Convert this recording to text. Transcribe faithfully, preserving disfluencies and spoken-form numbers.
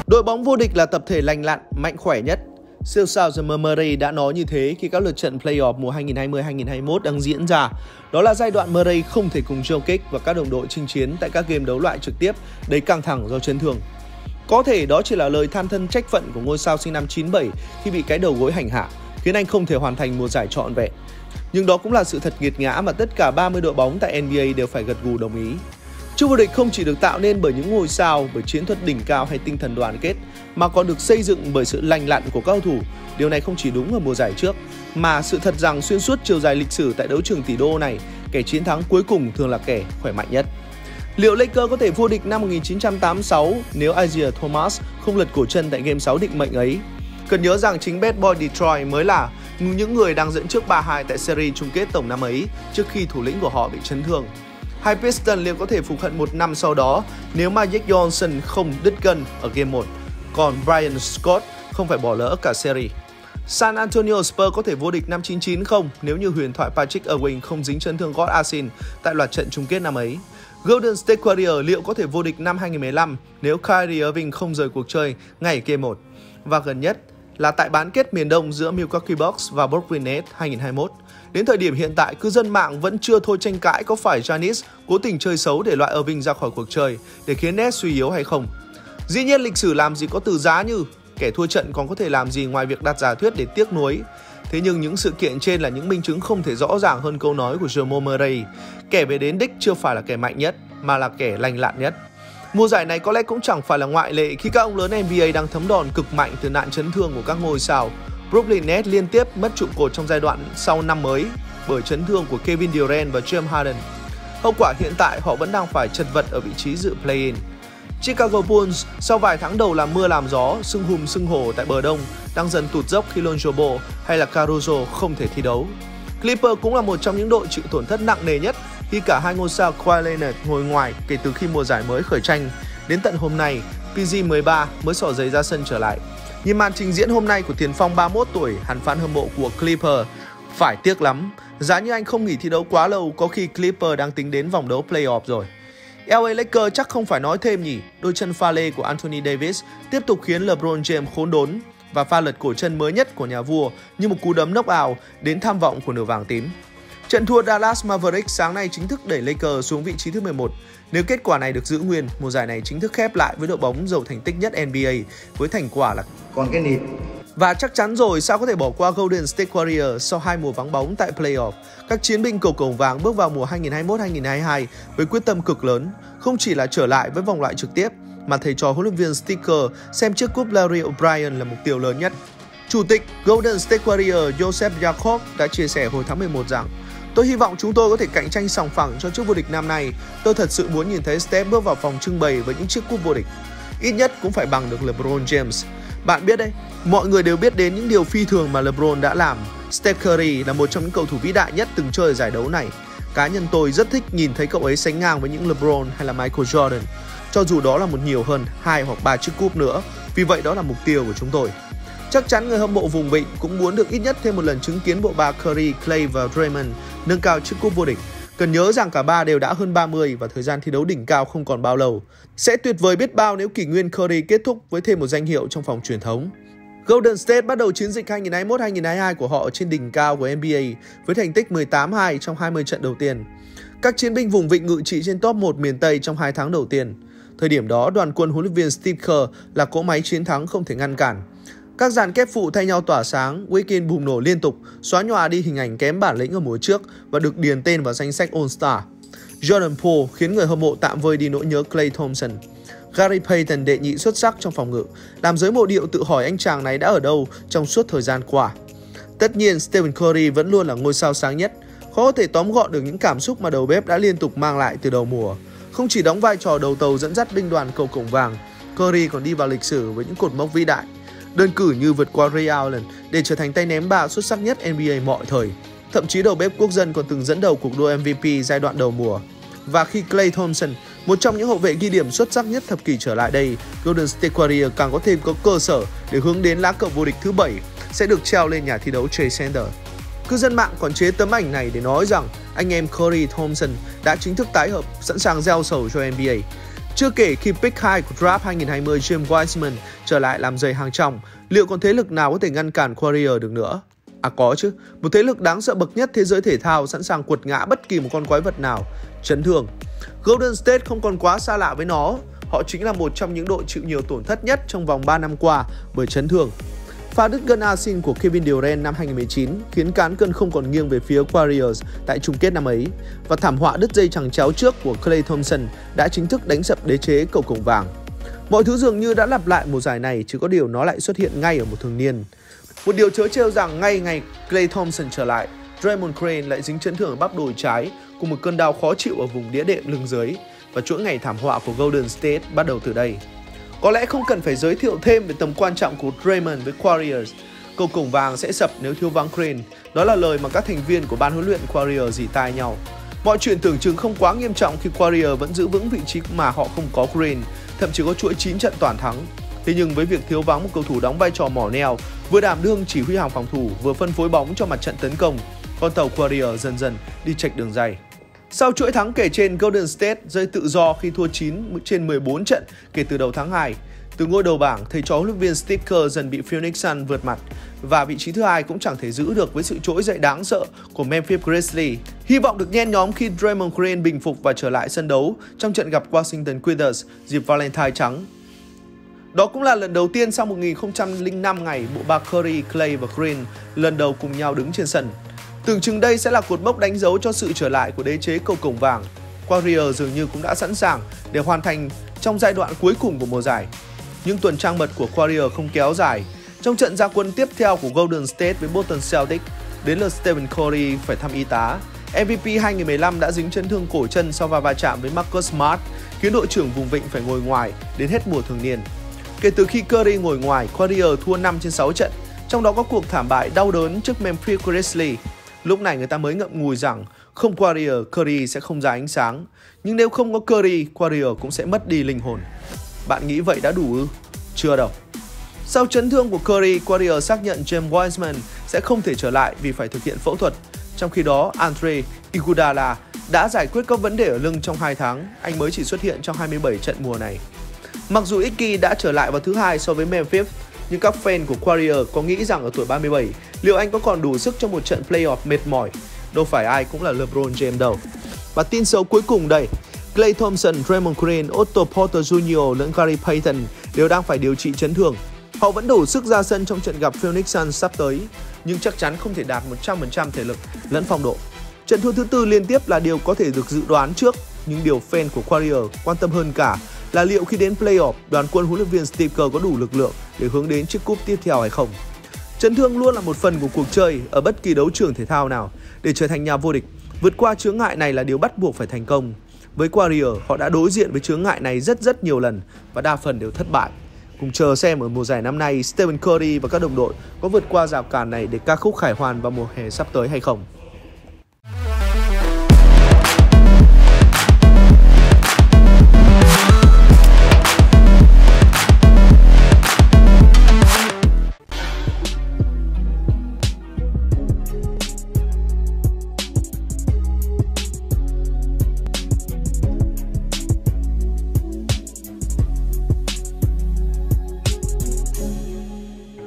Đội bóng vô địch là tập thể lành lặn, mạnh khỏe nhất. Siêu sao Jamal Murray đã nói như thế khi các lượt trận playoff mùa hai nghìn không trăm hai mươi hai nghìn không trăm hai mươi mốt đang diễn ra. Đó là giai đoạn Murray không thể cùng Jokic và các đồng đội chinh chiến tại các game đấu loại trực tiếp đầy căng thẳng do chấn thương. Có thể đó chỉ là lời than thân trách phận của ngôi sao sinh năm chín bảy khi bị cái đầu gối hành hạ, khiến anh không thể hoàn thành mùa giải trọn vẹn. Nhưng đó cũng là sự thật nghiệt ngã mà tất cả ba mươi đội bóng tại N B A đều phải gật gù đồng ý. Chức vô địch không chỉ được tạo nên bởi những ngôi sao, bởi chiến thuật đỉnh cao hay tinh thần đoàn kết, mà còn được xây dựng bởi sự lành lặn của các cầu thủ. Điều này không chỉ đúng ở mùa giải trước, mà sự thật rằng xuyên suốt chiều dài lịch sử tại đấu trường tỷ đô này, kẻ chiến thắng cuối cùng thường là kẻ khỏe mạnh nhất. Liệu Lakers có thể vô địch năm một nghìn chín trăm tám mươi sáu nếu Isaiah Thomas không lật cổ chân tại game sáu định mệnh ấy? Cần nhớ rằng chính Bad Boy Detroit mới là những người đang dẫn trước ba hai tại series chung kết tổng năm ấy trước khi thủ lĩnh của họ bị chấn thương. Hai Pistons liệu có thể phục hận một năm sau đó nếu Magic Johnson không đứt gân ở game một, còn Brian Scott không phải bỏ lỡ cả series. San Antonio Spurs có thể vô địch năm chín chín không nếu như huyền thoại Patrick Ewing không dính chấn thương gót Asin tại loạt trận chung kết năm ấy. Golden State Warriors liệu có thể vô địch năm hai nghìn không trăm mười lăm nếu Kyrie Irving không rời cuộc chơi ngay ở game một. Và gần nhất là tại bán kết miền Đông giữa Milwaukee Bucks và Brooklyn Nets hai nghìn không trăm hai mươi mốt. Đến thời điểm hiện tại, cư dân mạng vẫn chưa thôi tranh cãi có phải Giannis cố tình chơi xấu để loại Irving ra khỏi cuộc chơi để khiến Nets suy yếu hay không. Dĩ nhiên lịch sử làm gì có từ giá như kẻ thua trận còn có thể làm gì ngoài việc đặt giả thuyết để tiếc nuối. Thế nhưng những sự kiện trên là những minh chứng không thể rõ ràng hơn câu nói của Jamal Murray. Kẻ về đến đích chưa phải là kẻ mạnh nhất, mà là kẻ lành lặn nhất. Mùa giải này có lẽ cũng chẳng phải là ngoại lệ khi các ông lớn N B A đang thấm đòn cực mạnh từ nạn chấn thương của các ngôi sao. Brooklyn Nets liên tiếp mất trụ cột trong giai đoạn sau năm mới bởi chấn thương của Kevin Durant và James Harden. Hậu quả hiện tại họ vẫn đang phải chật vật ở vị trí dự play-in. Chicago Bulls sau vài tháng đầu làm mưa làm gió, sưng hùm sưng hổ tại bờ đông đang dần tụt dốc khi Lonzo Ball hay là Caruso không thể thi đấu. Clippers cũng là một trong những đội chịu tổn thất nặng nề nhất khi cả hai ngôi sao Kawhi Leonard ngồi ngoài kể từ khi mùa giải mới khởi tranh. Đến tận hôm nay, P G mười ba mới xỏ giày ra sân trở lại. Nhìn màn trình diễn hôm nay của tiền phong ba mươi mốt tuổi, hẳn fan hâm mộ của Clippers phải tiếc lắm. Giá như anh không nghỉ thi đấu quá lâu, có khi Clippers đang tính đến vòng đấu playoff rồi. L A Lakers chắc không phải nói thêm nhỉ. Đôi chân pha lê của Anthony Davis tiếp tục khiến LeBron James khốn đốn và pha lật cổ chân mới nhất của nhà vua như một cú đấm knock-out đến tham vọng của nửa vàng tím. Trận thua Dallas Mavericks sáng nay chính thức đẩy Lakers xuống vị trí thứ mười một. Nếu kết quả này được giữ nguyên, mùa giải này chính thức khép lại với đội bóng giàu thành tích nhất N B A với thành quả là còn cái nịt. Và chắc chắn rồi, sao có thể bỏ qua Golden State Warriors sau hai mùa vắng bóng tại playoff. Các chiến binh cầu cổng vàng bước vào mùa hai nghìn không trăm hai mươi mốt hai nghìn không trăm hai mươi hai với quyết tâm cực lớn, không chỉ là trở lại với vòng loại trực tiếp, mà thầy trò huấn luyện viên Steve Kerr xem chiếc cúp Larry O'Brien là mục tiêu lớn nhất. Chủ tịch Golden State Warriors Joseph Jacob đã chia sẻ hồi tháng mười một rằng: "Tôi hy vọng chúng tôi có thể cạnh tranh sòng phẳng cho chức vô địch năm nay. Tôi thật sự muốn nhìn thấy Steph bước vào phòng trưng bày với những chiếc cúp vô địch. Ít nhất cũng phải bằng được LeBron James." Bạn biết đấy, mọi người đều biết đến những điều phi thường mà LeBron đã làm. Steph Curry là một trong những cầu thủ vĩ đại nhất từng chơi ở giải đấu này. Cá nhân tôi rất thích nhìn thấy cậu ấy sánh ngang với những LeBron hay là Michael Jordan, cho dù đó là một nhiều hơn hai hoặc ba chiếc cúp nữa. Vì vậy đó là mục tiêu của chúng tôi. Chắc chắn người hâm mộ vùng vịnh cũng muốn được ít nhất thêm một lần chứng kiến bộ ba Curry, Clay và Draymond nâng cao chiếc cúp vô địch. Cần nhớ rằng cả ba đều đã hơn ba mươi và thời gian thi đấu đỉnh cao không còn bao lâu. Sẽ tuyệt vời biết bao nếu kỷ nguyên Curry kết thúc với thêm một danh hiệu trong phòng truyền thống. Golden State bắt đầu chiến dịch hai nghìn không trăm hai mươi mốt hai nghìn không trăm hai mươi hai của họ trên đỉnh cao của N B A với thành tích mười tám hai trong hai mươi trận đầu tiên. Các chiến binh vùng vịnh ngự trị trên top một miền Tây trong hai tháng đầu tiên. Thời điểm đó, đoàn quân huấn luyện viên Steve Kerr là cỗ máy chiến thắng không thể ngăn cản. Các dàn kép phụ thay nhau tỏa sáng, weekend bùng nổ liên tục, xóa nhòa đi hình ảnh kém bản lĩnh ở mùa trước và được điền tên vào danh sách All-Star. Jordan Poole khiến người hâm mộ tạm vơi đi nỗi nhớ Klay Thompson. Gary Payton đệ nhị xuất sắc trong phòng ngự, làm giới mộ điệu tự hỏi anh chàng này đã ở đâu trong suốt thời gian qua. Tất nhiên, Stephen Curry vẫn luôn là ngôi sao sáng nhất, khó có thể tóm gọn được những cảm xúc mà đầu bếp đã liên tục mang lại từ đầu mùa. Không chỉ đóng vai trò đầu tàu dẫn dắt binh đoàn cầu cổng vàng, Curry còn đi vào lịch sử với những cột mốc vĩ đại. Đơn cử như vượt qua Ray Allen để trở thành tay ném bạ xuất sắc nhất N B A mọi thời. Thậm chí đầu bếp quốc dân còn từng dẫn đầu cuộc đua M V P giai đoạn đầu mùa. Và khi Klay Thompson, một trong những hậu vệ ghi điểm xuất sắc nhất thập kỷ trở lại đây, Golden State Warriors càng có thêm có cơ sở để hướng đến lá cờ vô địch thứ bảy sẽ được treo lên nhà thi đấu Chase Center. Cư dân mạng còn chế tấm ảnh này để nói rằng anh em Curry Thompson đã chính thức tái hợp, sẵn sàng gieo sầu cho N B A. Chưa kể khi pick hai của draft hai nghìn hai mươi James Wiseman trở lại làm dày hàng trong, liệu còn thế lực nào có thể ngăn cản Warrior được nữa? À có chứ, một thế lực đáng sợ bậc nhất thế giới thể thao sẵn sàng quật ngã bất kỳ một con quái vật nào. Chấn thương. Golden State không còn quá xa lạ với nó. Họ chính là một trong những đội chịu nhiều tổn thất nhất trong vòng ba năm qua bởi chấn thương. Pha đứt gân a xê của Kevin Durant năm hai nghìn mười chín khiến cán cân không còn nghiêng về phía Warriors tại chung kết năm ấy, và thảm họa đứt dây chằng chéo trước của Klay Thompson đã chính thức đánh sập đế chế cầu cổng vàng. Mọi thứ dường như đã lặp lại mùa giải này, chỉ có điều nó lại xuất hiện ngay ở một thường niên. Một điều trớ trêu rằng ngay ngày Klay Thompson trở lại, Draymond Green lại dính chấn thương ở bắp đùi trái cùng một cơn đau khó chịu ở vùng đĩa đệm lưng dưới, và chuỗi ngày thảm họa của Golden State bắt đầu từ đây. Có lẽ không cần phải giới thiệu thêm về tầm quan trọng của Draymond với Warriors. Cầu cổng vàng sẽ sập nếu thiếu vắng Green. Đó là lời mà các thành viên của ban huấn luyện Warriors rỉ tai nhau. Mọi chuyện tưởng chừng không quá nghiêm trọng khi Warriors vẫn giữ vững vị trí mà họ không có Green, thậm chí có chuỗi chín trận toàn thắng. Thế nhưng với việc thiếu vắng một cầu thủ đóng vai trò mỏ neo, vừa đảm đương chỉ huy hàng phòng thủ, vừa phân phối bóng cho mặt trận tấn công, con tàu Warriors dần dần đi chệch đường ray. Sau chuỗi thắng kể trên, Golden State rơi tự do khi thua chín trên mười bốn trận kể từ đầu tháng hai. Từ ngôi đầu bảng, thầy trò huấn luyện viên Steve Kerr dần bị Phoenix Suns vượt mặt, và vị trí thứ hai cũng chẳng thể giữ được với sự trỗi dậy đáng sợ của Memphis Grizzlies. Hy vọng được nhen nhóm khi Draymond Green bình phục và trở lại sân đấu trong trận gặp Washington Wizards dịp Valentine trắng. Đó cũng là lần đầu tiên sau một nghìn không trăm lẻ năm ngày bộ ba Curry, Klay và Green lần đầu cùng nhau đứng trên sân. Tưởng chừng đây sẽ là cột mốc đánh dấu cho sự trở lại của đế chế cầu cổng vàng. Warriors dường như cũng đã sẵn sàng để hoàn thành trong giai đoạn cuối cùng của mùa giải. Nhưng tuần trăng mật của Warriors không kéo dài. Trong trận ra quân tiếp theo của Golden State với Boston Celtics, đến lượt Stephen Curry phải thăm y tá. em vê pê hai nghìn mười lăm đã dính chấn thương cổ chân sau va va chạm với Marcus Smart, khiến đội trưởng vùng vịnh phải ngồi ngoài đến hết mùa thường niên. Kể từ khi Curry ngồi ngoài, Warriors thua năm trên sáu trận, trong đó có cuộc thảm bại đau đớn trước Memphis Grizzlies. Lúc này người ta mới ngậm ngùi rằng không Warriors, Curry sẽ không ra ánh sáng. Nhưng nếu không có Curry, Warriors cũng sẽ mất đi linh hồn. Bạn nghĩ vậy đã đủ ư? Chưa đâu. Sau chấn thương của Curry, Warriors xác nhận James Wiseman sẽ không thể trở lại vì phải thực hiện phẫu thuật. Trong khi đó, Andre Iguodala đã giải quyết các vấn đề ở lưng trong hai tháng. Anh mới chỉ xuất hiện trong hai mươi bảy trận mùa này. Mặc dù Iggy đã trở lại vào thứ hai so với Memphis, nhưng các fan của Warriors có nghĩ rằng ở tuổi ba mươi bảy, liệu anh có còn đủ sức cho một trận playoff mệt mỏi? Đâu phải ai cũng là LeBron James đâu. Và tin xấu cuối cùng đây, Klay Thompson, Draymond Green, Otto Porter Junior lẫn Gary Payton đều đang phải điều trị chấn thương. Họ vẫn đủ sức ra sân trong trận gặp Phoenix Suns sắp tới, nhưng chắc chắn không thể đạt một trăm phần trăm thể lực lẫn phong độ. Trận thua thứ tư liên tiếp là điều có thể được dự đoán trước, nhưng điều fan của Warriors quan tâm hơn cả là liệu khi đến playoff, đoàn quân huấn luyện viên Steve Kerr có đủ lực lượng để hướng đến chiếc cúp tiếp theo hay không. Chấn thương luôn là một phần của cuộc chơi ở bất kỳ đấu trường thể thao nào. Để trở thành nhà vô địch, vượt qua chướng ngại này là điều bắt buộc phải thành công. Với Warriors, họ đã đối diện với chướng ngại này rất rất nhiều lần và đa phần đều thất bại. Cùng chờ xem ở mùa giải năm nay, Stephen Curry và các đồng đội có vượt qua rào cản này để ca khúc khải hoàn vào mùa hè sắp tới hay không.